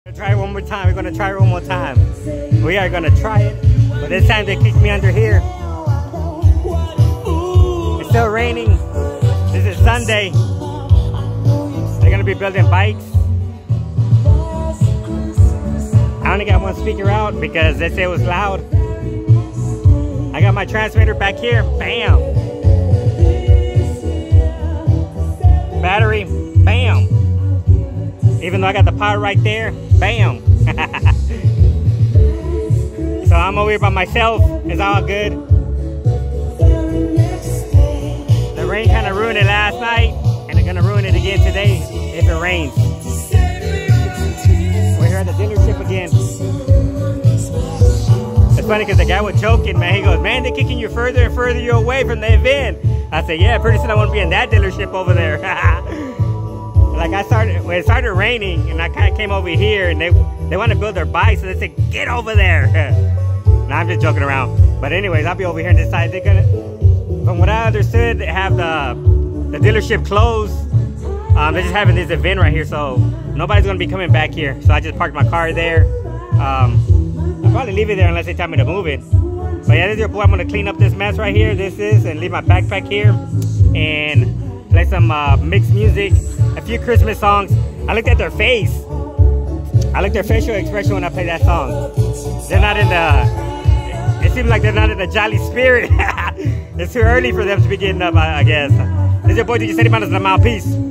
Try it one more time. We're gonna try it one more time. We are gonna try it, but this time they kicked me under here. It's still raining. This is Sunday. They're gonna be building bikes. I only got one speaker out because they say it was loud. I got my transmitter back here. Bam. Battery. Bam. Even though I got the power right there. Bam. So I'm over here by myself. It's all good. The rain kind of ruined it last night, and it's gonna ruin it again today if it rains. We're here at the dealership again. It's funny because the guy was joking, man. He goes, "Man, they're kicking you further and further you away from the event." I said, "Yeah, pretty soon I want to be in that dealership over there." Like when it started raining, and I kind of came over here, and they want to build their bikes, so they said, "Get over there." Nah, I'm just joking around. But anyways, I'll be over here on this side. They're gonna, from what I understood, they have the dealership closed. They're just having this event right here, so nobody's gonna be coming back here. So I just parked my car there. I'll probably leave it there unless they tell me to move it. But yeah, this is your boy. I'm gonna clean up this mess right here. And leave my backpack here, and play some mixed music, a few Christmas songs. I looked at their face. I looked at their facial expression when I played that song. They're not in the, it seems like they're not in the jolly spirit. It's too early for them to be getting up, I guess. This is your boy DJ Steady Man, the mouthpiece.